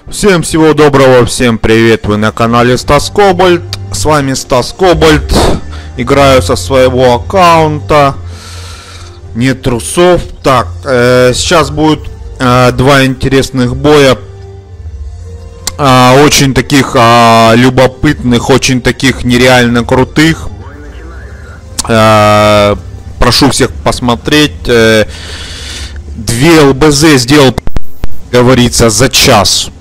Всем всего доброго, всем привет, вы на канале Стас Кобальт. С вами Стас Кобальт. Играю со своего аккаунта. Нет трусов. Так, сейчас будет два интересных боя. Очень таких любопытных, очень таких нереально крутых. Прошу всех посмотреть. Две ЛБЗ сделал, говорится, за час.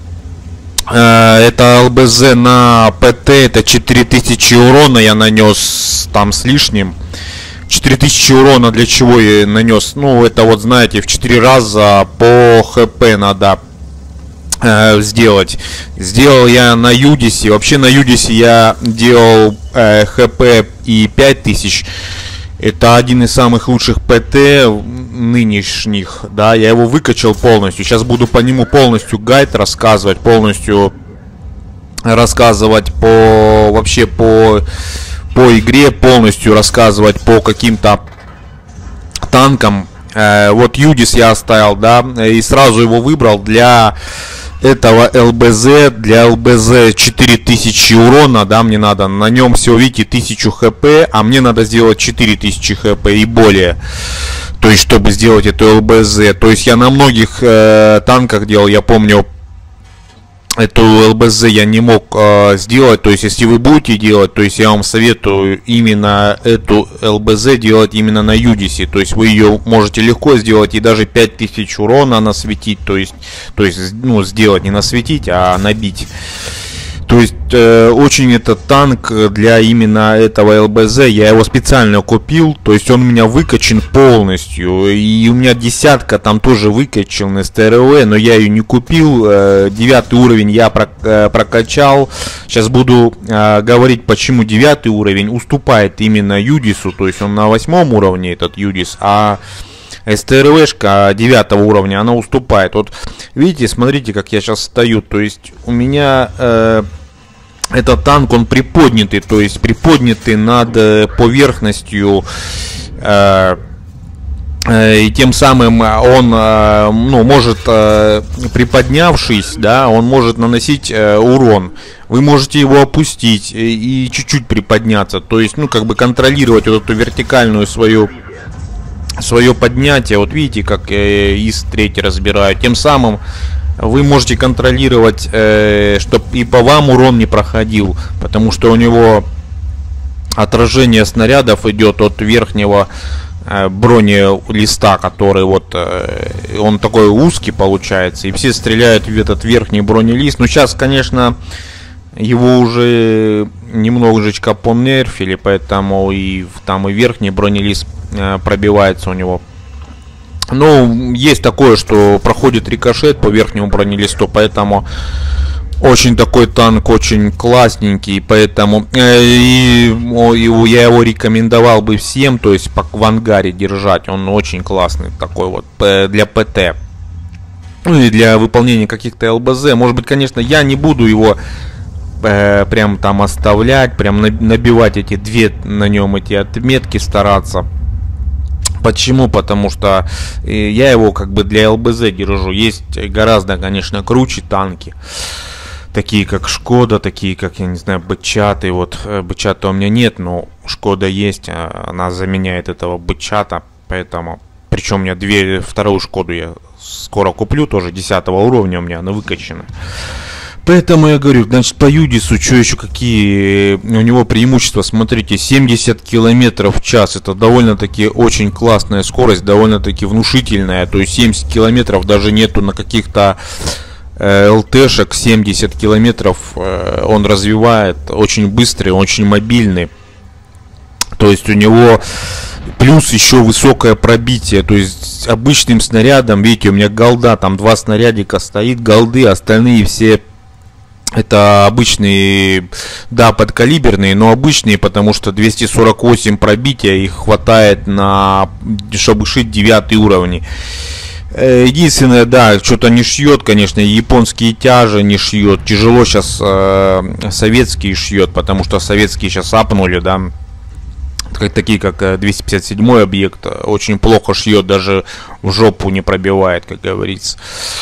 Это ЛБЗ на ПТ, это 4000 урона я нанес там с лишним. 4000 урона для чего я нанес? Ну, это вот, знаете, в 4 раза по ХП надо сделать. Сделал я на Юдисе. Вообще на Юдисе я делал ХП и 5000. Это один из самых лучших ПТ нынешних, да, я его выкачал полностью. Сейчас буду по нему полностью гайд рассказывать, полностью рассказывать по вообще по игре, полностью рассказывать по каким-то танкам. Вот Юдис я оставил, да, и сразу его выбрал для этого ЛБЗ, для ЛБЗ 4000 урона, да, мне надо на нем всего, видите, 1000 хп, а мне надо сделать 4000 хп и более, то есть чтобы сделать эту ЛБЗ. То есть я на многих танках делал, я помню, эту ЛБЗ я не мог сделать. То есть если вы будете делать, то есть я вам советую именно эту ЛБЗ делать именно на Юдисе. То есть вы ее можете легко сделать и даже 5000 урона насветить. То есть ну, сделать не насветить, а набить. То есть очень этот танк для именно этого ЛБЗ, я его специально купил, то есть он у меня выкачан полностью, и у меня десятка там тоже выкачан СТРВ, но я ее не купил, 9 уровень я прокачал. Сейчас буду говорить, почему 9 уровень уступает именно Юдису, то есть он на 8 уровне этот Юдис, а СТРВшка 9 уровня, она уступает. Вот видите, смотрите, как я сейчас стою. То есть у меня этот танк, он приподнятый, то есть приподнятый над поверхностью. И тем самым он, ну, может, приподнявшись, да, он может наносить урон. Вы можете его опустить и чуть-чуть приподняться. То есть, ну, как бы контролировать вот эту вертикальную свое поднятие. Вот видите, как ИС-3 разбираю. Тем самым вы можете контролировать, чтобы и по вам урон не проходил, потому что у него отражение снарядов идет от верхнего бронелиста, который вот он такой узкий получается, и все стреляют в этот верхний бронелист. Ну сейчас, конечно, его уже немножечко понерфили, поэтому и там и верхний бронелист пробивается у него. Ну, есть такое, что проходит рикошет по верхнему бронелисту, поэтому очень такой танк, очень классненький, поэтому я его рекомендовал бы всем, то есть в ангаре держать. Он очень классный такой вот для ПТ, ну и для выполнения каких-то ЛБЗ. Может быть, конечно, я не буду его прям там оставлять, прям набивать эти две на нем эти отметки, стараться. Почему? Потому что я его как бы для ЛБЗ держу. Есть гораздо, конечно, круче танки, такие как Шкода, такие как, я не знаю, Бычаты. Вот Бычата у меня нет, но Шкода есть, она заменяет этого Бычата, поэтому, причем у меня вторую Шкоду я скоро куплю, тоже 10 уровня у меня, она выкачана. Поэтому я говорю, значит, по Юдису, что еще, какие у него преимущества, смотрите, 70 километров в час, это довольно-таки очень классная скорость, довольно-таки внушительная, то есть 70 километров даже нету на каких-то ЛТшек, 70 километров он развивает, очень быстрый, очень мобильный, то есть у него плюс еще высокое пробитие, то есть обычным снарядом, видите, у меня голда, там 2 снарядика стоит, голды, остальные все это обычные, да, подкалиберные, но обычные, потому что 248 пробития, их хватает на, чтобы шить 9 уровни. Единственное, да, что-то не шьет, конечно, японские тяжи не шьет. Тяжело сейчас советские шьет, потому что советские сейчас апнули, да. Такие как 257 объект очень плохо шьет, даже в жопу не пробивает, как говорится.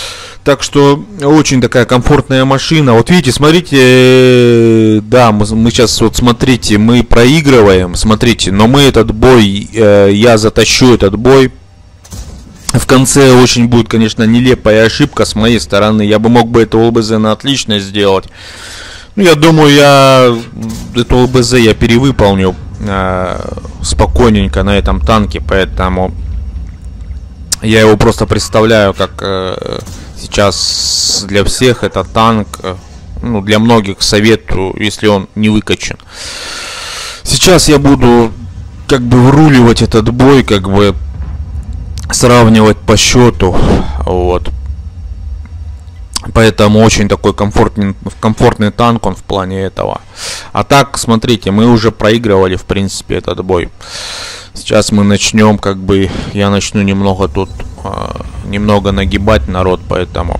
Так что очень такая комфортная машина. Вот видите, смотрите, да, мы сейчас вот смотрите, мы проигрываем, смотрите, но мы этот бой, я затащу этот бой. В конце очень будет, конечно, нелепая ошибка с моей стороны. Я бы мог бы это ЛБЗ на отлично сделать. Ну, я думаю, эту ЛБЗ я перевыполню спокойненько на этом танке, поэтому я его просто представляю как сейчас для всех это танк, ну, для многих советую, если он не выкачан. Сейчас я буду как бы выруливать этот бой, как бы сравнивать по счету, вот. Поэтому очень такой комфортный танк он в плане этого. А так, смотрите, мы уже проигрывали, в принципе, этот бой. Сейчас мы начнем, как бы, я начну немного тут, немного нагибать народ, поэтому.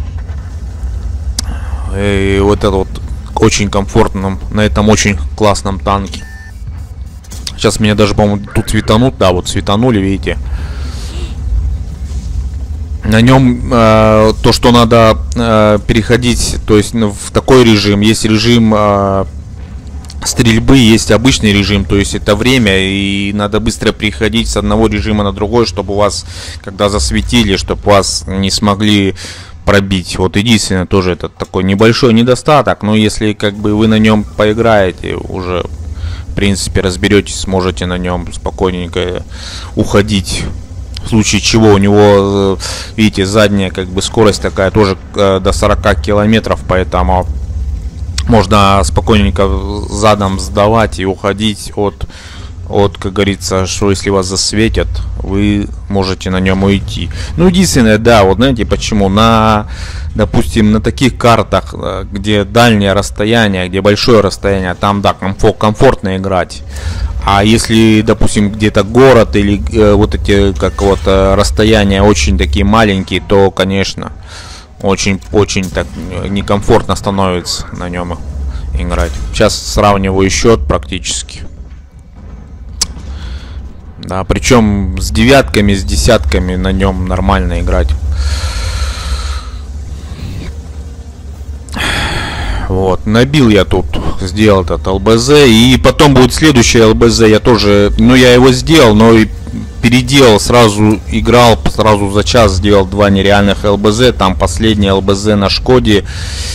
И вот это вот очень комфортно, на этом очень классном танке. Сейчас меня даже, по-моему, тут светанут, да, вот светанули, видите. На нем то, что надо переходить, то есть в такой режим. Есть режим стрельбы, есть обычный режим, то есть это время, и надо быстро переходить с одного режима на другой, чтобы вас, когда засветили, чтобы вас не смогли пробить. Вот единственное, тоже это такой небольшой недостаток, но если как бы вы на нем поиграете, уже в принципе разберетесь, сможете на нем спокойненько уходить. В случае чего у него, видите, задняя как бы скорость такая тоже до 40 километров, поэтому можно спокойненько задом сдавать и уходить от, как говорится, что если вас засветят, вы можете на нем уйти. Ну, единственное, да, вот знаете почему, допустим, на таких картах, где дальнее расстояние, где большое расстояние, там, да, комфортно играть. А если, допустим, где-то город или вот эти как вот расстояния очень такие маленькие, то, конечно, очень так некомфортно становится на нем играть. Сейчас сравниваю счет практически. Да, причем с девятками, с десятками на нем нормально играть. Вот, набил я тут, сделал этот ЛБЗ, и потом будет следующий ЛБЗ, я тоже, ну я его сделал, но и переделал, сразу играл, сразу за час сделал 2 нереальных ЛБЗ, там последний ЛБЗ на Шкоде,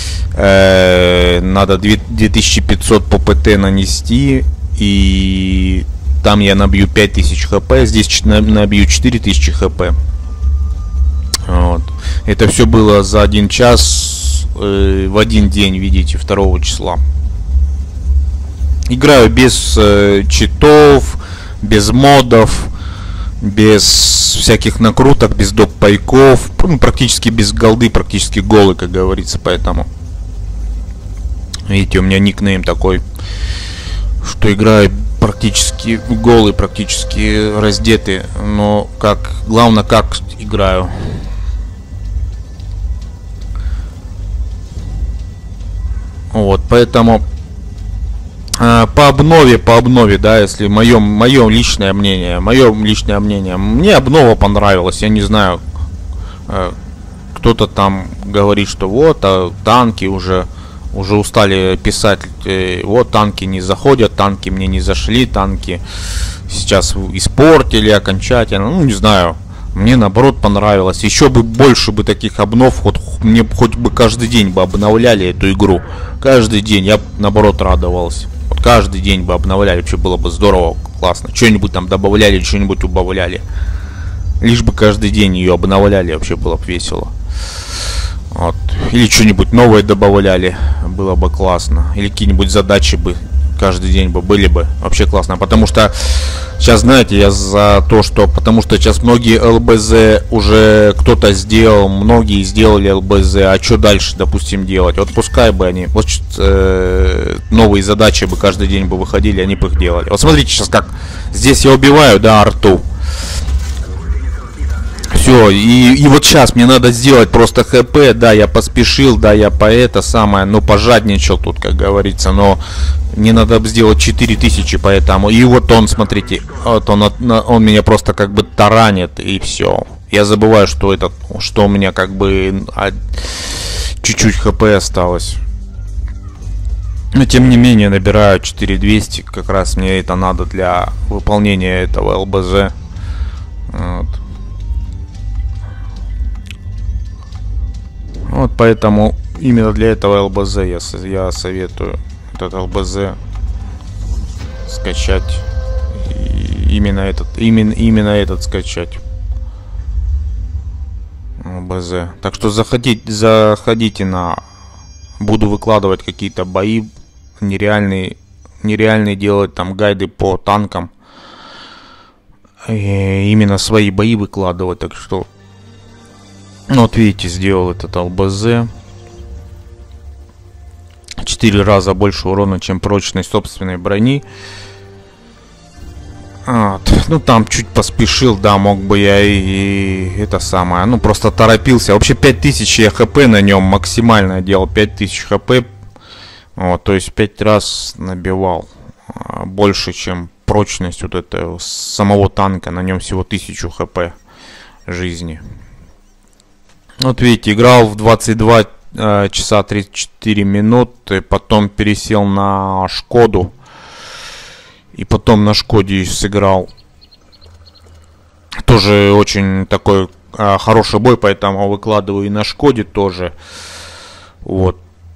надо 2500 по ПТ нанести, и там я набью 5000 хп, здесь набью 4000 хп. Вот. Это все было за 1 час. В один день, видите, 2 числа. Играю без читов, без модов, без всяких накруток, без доп-пайков, ну, практически без голды, практически голый, как говорится, поэтому. Видите, у меня никнейм такой, что играю практически голый, практически раздетый, но как, главное, как играю. Вот, поэтому по обнове, да, если мое личное мнение, мне обнова понравилась, я не знаю, кто-то там говорит, что вот, танки уже устали писать, вот, танки не заходят, танки мне не зашли, танки сейчас испортили окончательно, ну, не знаю. Мне наоборот понравилось. Еще бы больше бы таких обнов, мне хоть бы каждый день бы обновляли эту игру. Каждый день я наоборот радовался. Вот каждый день бы обновляли, вообще было бы здорово, классно. Что-нибудь там добавляли, что-нибудь убавляли. Лишь бы каждый день ее обновляли, вообще было бы весело. Вот. Или что-нибудь новое добавляли, было бы классно. Или какие-нибудь задачи бы каждый день бы были бы, вообще классно. Потому что сейчас, знаете, я за то, что, потому что сейчас многие ЛБЗ уже кто-то сделал, многие сделали ЛБЗ, а что дальше, допустим, делать? Вот пускай бы они, вот новые задачи бы каждый день бы выходили, они бы их делали. Вот смотрите сейчас, как здесь я убиваю, да, арту. Все, и вот сейчас мне надо сделать просто ХП, да, я поспешил, да, я по это самое, ну, пожадничал тут, как говорится, но мне надо сделать 4000, поэтому, и вот он, смотрите, вот он меня просто как бы таранит, и все, Я забываю, что что у меня как бы чуть-чуть хп осталось. Но тем не менее набираю 4200. Как раз мне это надо для выполнения этого ЛБЗ. Вот поэтому именно для этого ЛБЗ я советую этот ЛБЗ скачать. И именно этот скачать. ЛБЗ. Так что заходите на... Буду выкладывать какие-то бои нереальные делать там гайды по танкам. И именно свои бои выкладывать. Так что... Вот видите, сделал этот ЛБЗ. 4 раза больше урона, чем прочность собственной брони. Вот. Ну там чуть поспешил, да, мог бы я и это самое. Ну просто торопился. Вообще 5000 я хп на нем максимально делал. 5000 хп. Вот, то есть 5 раз набивал. Больше, чем прочность вот этого самого танка. На нем всего 1000 хп жизни. Вот видите, играл в 22 часа 34 минуты. Потом пересел на Шкоду. И потом на Шкоде сыграл. Тоже очень такой хороший бой, поэтому выкладываю и на Шкоде тоже. Вот.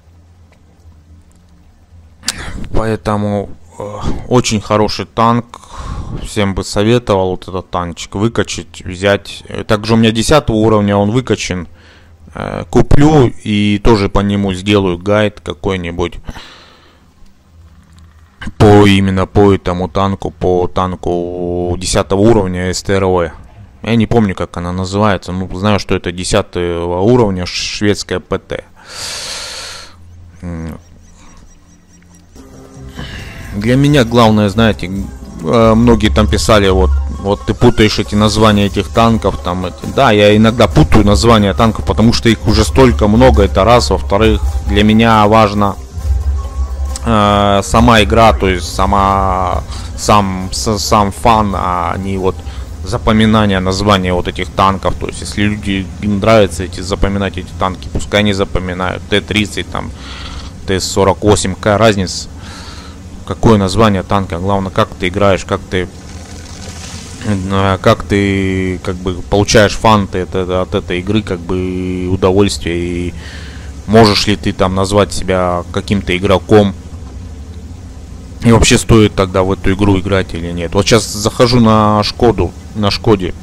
Поэтому очень хороший танк. Всем бы советовал вот этот танчик выкачать, взять. Также у меня 10 уровня, он выкачан. Куплю и тоже по нему сделаю гайд какой-нибудь. Именно по этому танку, по танку 10 уровня СТРВ. Я не помню, как она называется. Ну, знаю, что это 10 уровня шведская ПТ. Для меня главное, знаете, многие там писали, вот ты путаешь эти названия этих танков, там эти. Да, я иногда путаю названия танков, потому что их уже столько много, это раз. Во-вторых, для меня важно сама игра, то есть сам фан, а не вот запоминание названия вот этих танков. То есть если людям нравится запоминать эти танки, пускай они запоминают Т-30, там Т-48, какая разница, какое название танка. Главное, как ты играешь, как ты как бы получаешь фан от этой игры, как бы удовольствие, и можешь ли ты там назвать себя каким-то игроком. И вообще стоит тогда в эту игру играть или нет. Вот сейчас захожу на Шкоде.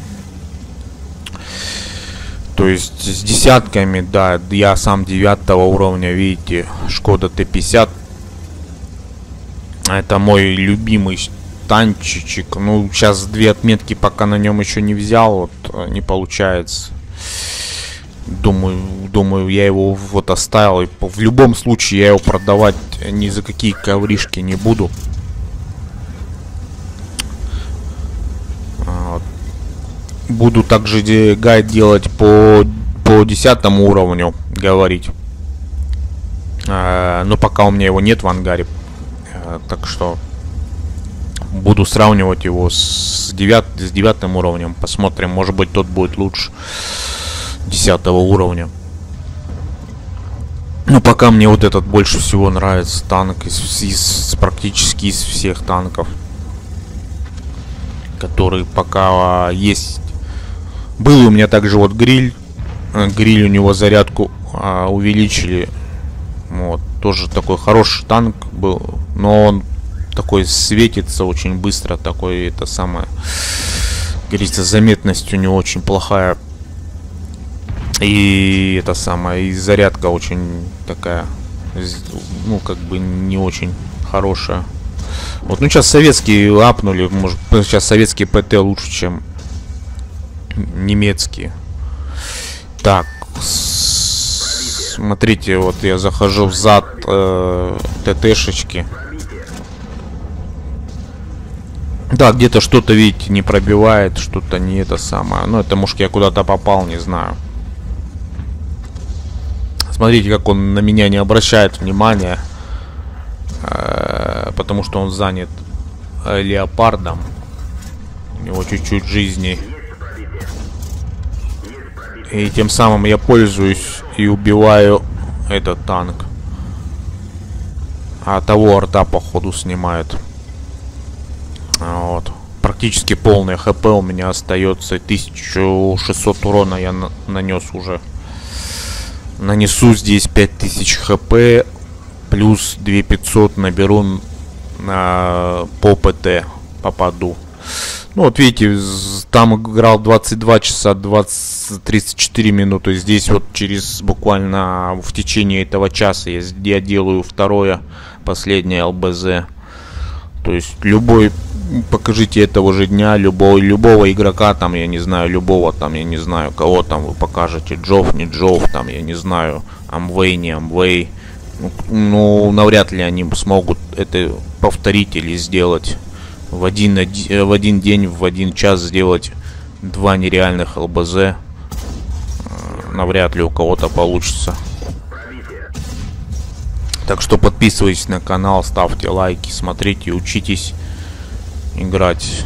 То есть с десятками, да, я сам 9 уровня, видите, Шкода Т-50. Это мой любимый танчик. Ну, сейчас 2 отметки пока на нем еще не взял, вот не получается. Думаю, я его вот оставил. И в любом случае я его продавать ни за какие ковришки не буду. Буду также гайд делать по 10 уровню, говорить. Но пока у меня его нет в ангаре. Так что буду сравнивать его с 9 уровнем. Посмотрим, может быть тот будет лучше 10 уровня. Но пока мне вот этот больше всего нравится танк практически из всех танков, которые пока есть. Был у меня также вот гриль. Гриль, у него зарядку увеличили. Вот, тоже такой хороший танк был. Но он такой светится очень быстро. Такой, это самое, говорится, заметность у него очень плохая. И это самое, и зарядка очень такая, ну, как бы не очень хорошая. Вот, ну, сейчас советские апнули. Может, сейчас советские ПТ лучше, чем немецкие. Так, смотрите, вот я захожу в зад ТТшечки. Да, где-то что-то, видите, не пробивает, что-то не это самое. Ну, это, может, я куда-то попал, не знаю. Смотрите, как он на меня не обращает внимания, потому что он занят леопардом. У него чуть-чуть жизни И тем самым я пользуюсь и убиваю этот танк. А того арта походу снимает. Вот. Практически полное хп у меня остается. 1600 урона я нанес уже. Нанесу здесь 5000 хп. Плюс 2500 наберу по ПТ. Попаду. Ну вот видите, там играл 22 часа 34 минуты. Здесь вот через буквально в течение этого часа я делаю второе, последнее ЛБЗ. То есть любой, покажите этого же дня, любого игрока, там, я не знаю, любого там, я не знаю, кого там вы покажете, Джофф, не Джофф, там, я не знаю, Амвей, не Амвей. Ну, навряд ли они смогут это повторить или сделать. В один день, в один час сделать 2 нереальных ЛБЗ. Навряд ли у кого-то получится. Так что подписывайтесь на канал, ставьте лайки, смотрите, учитесь играть.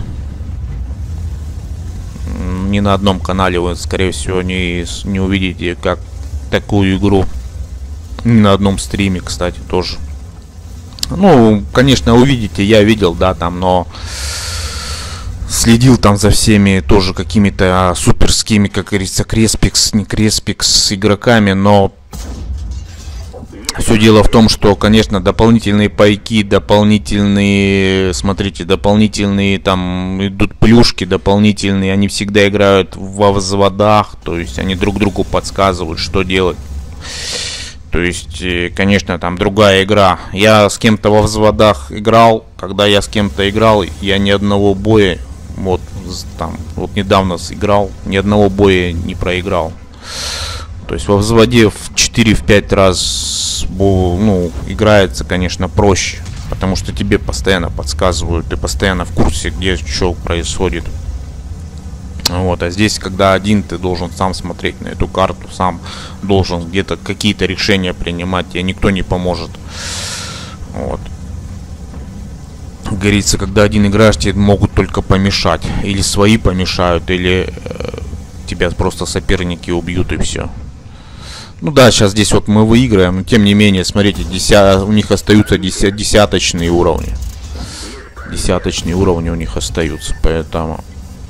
Ни на одном канале вы, скорее всего, не увидите как такую игру. Ни на одном стриме, кстати, тоже. Ну, конечно, увидите, я видел, да, там, но следил там за всеми тоже какими-то суперскими, как говорится, Креспикс, не Креспикс игроками, но все дело в том, что, конечно, дополнительные пайки, дополнительные, смотрите, дополнительные там идут плюшки, дополнительные, они всегда играют во взводах, то есть они друг другу подсказывают, что делать. То есть, конечно, там другая игра. Я с кем-то во взводах играл. Когда я с кем-то играл, я ни одного боя, вот там, вот недавно сыграл, ни одного боя не проиграл. То есть во взводе в 4-5 раз, ну, играется, конечно, проще. Потому что тебе постоянно подсказывают, ты постоянно в курсе, где что происходит. Вот, а здесь, когда один, ты должен сам смотреть на эту карту, сам должен где-то какие-то решения принимать, тебе никто не поможет. Вот. Говорится, когда один играешь, тебе могут только помешать. Или свои помешают, или тебя просто соперники убьют и все. Ну да, сейчас здесь вот мы выиграем, но тем не менее, смотрите, у них остаются десяточные уровни. Десяточные уровни у них остаются, поэтому...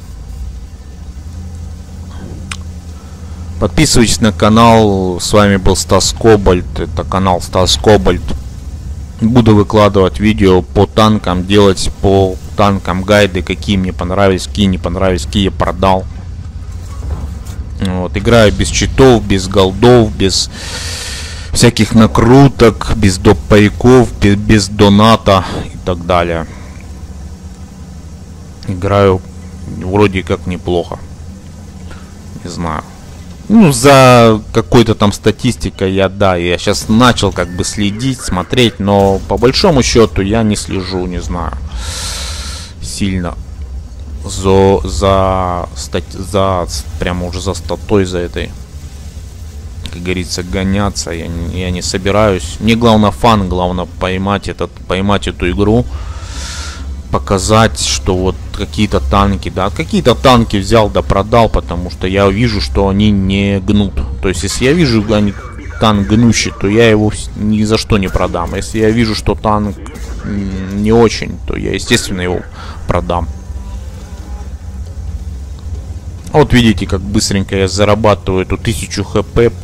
Подписывайтесь на канал. С вами был Стас Кобальт. Это канал Стас Кобальт. Буду выкладывать видео по танкам, делать по танкам гайды, какие мне понравились, какие не понравились, какие я продал. Вот, играю без читов, без голдов, без всяких накруток, без доп-пайков, без доната и так далее. Играю вроде как неплохо. Не знаю. Ну, за какой-то там статистикой я сейчас начал как бы следить, смотреть, но по большому счету я не слежу, не знаю, сильно прямо уже за статой, за этой, как говорится, гоняться я не собираюсь. Мне главное фан, главное поймать эту игру, показать, что вот какие-то танки, да, какие-то танки взял да продал, потому что я вижу, что они не гнут. То есть, если я вижу танк гнущий, то я его ни за что не продам. Если я вижу, что танк не очень, то я, естественно, его продам. Вот видите, как быстренько я зарабатываю эту 1000 хп,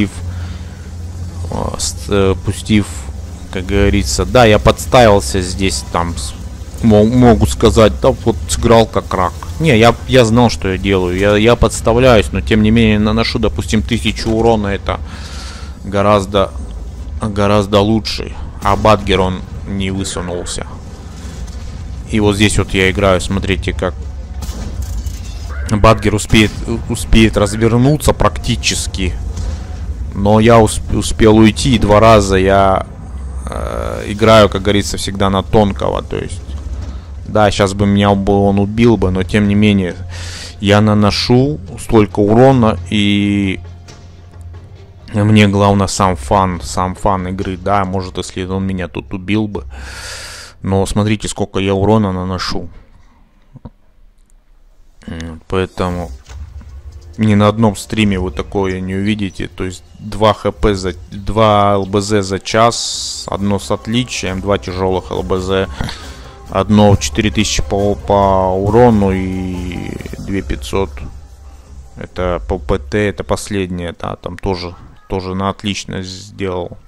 пустив, как говорится, да, я подставился здесь, там, могу сказать, да, вот сыграл как рак. Не, я знал, что я делаю, я подставляюсь, но тем не менее наношу, допустим, 1000 урона, это гораздо лучше. А Бадгер, он не высунулся. И вот здесь вот я играю, смотрите, как Бадгер успеет развернуться практически. Но я успел уйти, и 2 раза я играю, как говорится, всегда на тонкого. То есть, да, сейчас бы меня он убил бы, но тем не менее я наношу столько урона, и мне главное сам фан игры. Да, может, если он меня тут убил бы, но смотрите, сколько я урона наношу. Поэтому Ни на одном стриме вы такое не увидите. То есть 2 хп за 2 ЛБЗ за час, одно с отличием, 2 тяжелых ЛБЗ, одно 4000 по урону и 2500. Это по ПТ, это последнее, да, там тоже на отлично сделал.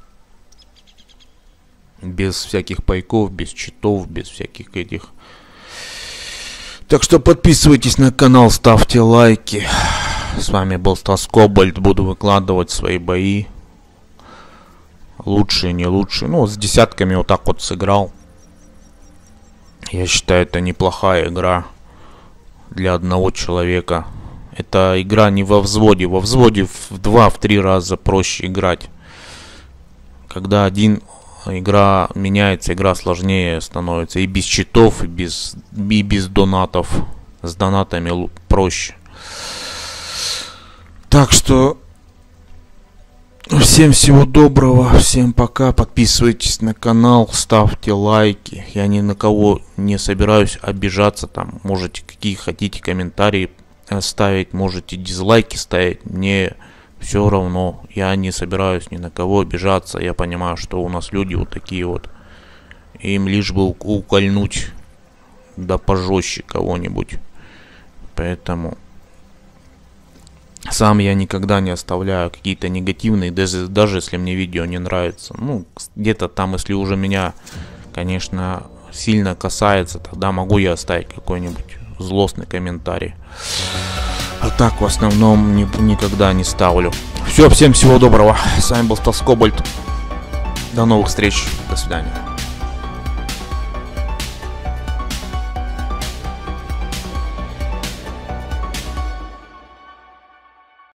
Без всяких пайков, без читов, без всяких этих. Так что подписывайтесь на канал, ставьте лайки. С вами был Стас Кобальт. Буду выкладывать свои бои. Лучшие, не лучшие. Ну, с десятками вот так вот сыграл. Я считаю, это неплохая игра для одного человека. Это игра не во взводе. Во взводе в 2-3 раза проще играть. Когда игра меняется, игра сложнее становится. И без читов, и без донатов. С донатами проще. Так что всем всего доброго, всем пока, подписывайтесь на канал, ставьте лайки. Я ни на кого не собираюсь обижаться, там можете какие хотите комментарии ставить, можете дизлайки ставить, мне все равно, я не собираюсь ни на кого обижаться. Я понимаю, что у нас люди вот такие вот, им лишь бы укольнуть, да пожестче кого-нибудь, поэтому... Сам я никогда не оставляю какие-то негативные, даже если мне видео не нравится. Ну, где-то там, если уже меня, конечно, сильно касается, тогда могу я оставить какой-нибудь злостный комментарий. А так, в основном, никогда не ставлю. Все, всем всего доброго. С вами был Стас Кобальт. До новых встреч. До свидания.